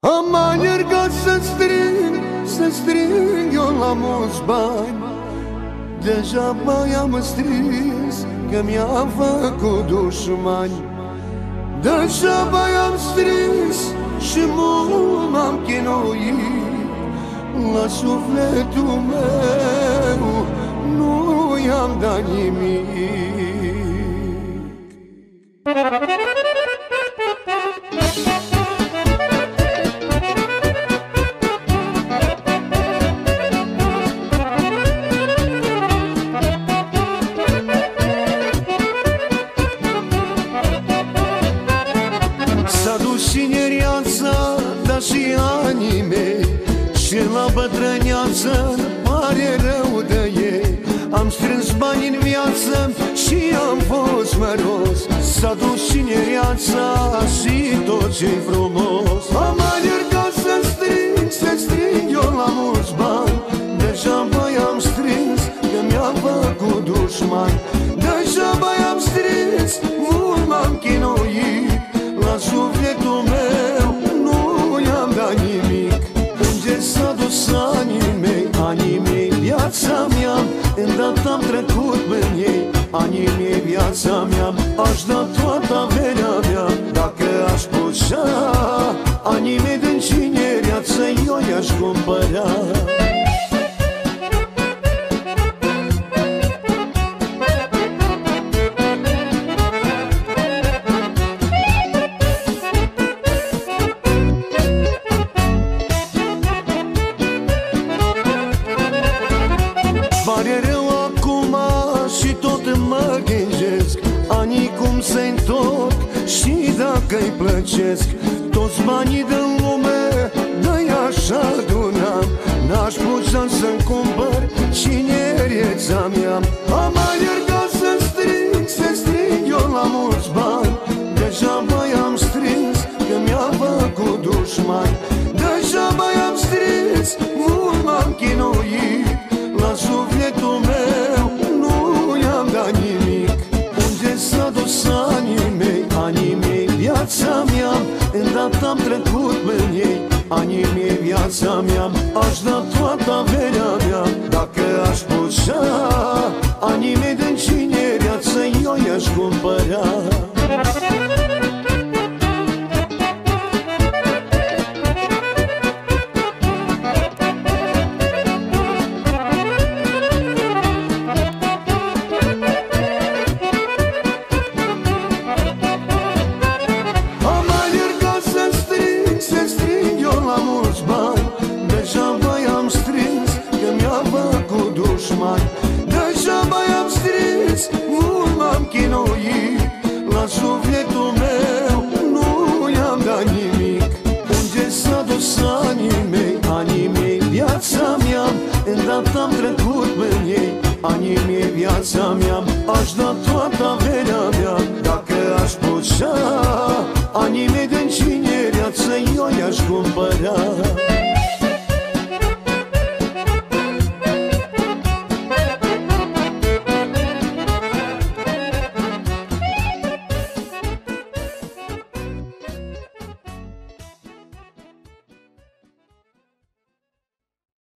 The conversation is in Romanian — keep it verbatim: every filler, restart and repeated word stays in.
Am alergat să strâng, să strâng eu la mulți bani. Degeaba i-am strâns, că mi-a făcut dușmani. Degeaba i-am strâns și mult m-am chinuit. La sufletul meu nu i-am dat nimic. S-a dus tinereața, dar și anii mei, și la bătrâneață pare rău de ei. Am strâns bani în viață și am fost măros. S-a dus tinereața și tot ce-i frumos. Am alergat să strâng, să strâng eu la mulți bani. Degeaba i-am strâns, că mi-a făcut dușmani. Degeaba i-am strâns, mult m-am chinuit. La sufletul meu nu i-am dat nimic. Unde s-a dus anii mei, anii mei, viața mea, îndată am trecut în ei. Anii mei, viața mea, aș da toată averea mea. Dacă aș putea, anii mei din tinereață eu i-aș cumpăra. Pare rău acum și tot mă gândesc anii cum se întorc și dacă-i plăcesc. Toți banii din lume de-i așa adunam, n-aș putea să-mi cumpăr tinerețea mea. Am alergat să strâng, să strâng eu la mulți bani. Degeaba i-am strâns, că mi-a făcut dușmani. Degeaba i-am strâns, mult m-am chinuit. La sufletul meu nu i-am dat nimic. Unde s-a dus anii mei, anii mei, viața mea, îndată am trecut în ei. Anii mei, viața mea, aș da toată averea mea. Dacă aș putea, anii mei din tinereață eu i-aș cumpăra. Degeaba i-am strâns, că mi-a făcut dușmani. Degeaba i-am strâns, mult m-am chinuit. La sufletul meu nu i-am dat nimic. Unde s-a dus anii mei, anii mei, viața mea, îndată am trecut în ei. Anii mei, viața mea, aș da toată averea mea. Dacă aș putea, anii mei din tinereață eu i-aș cumpăra.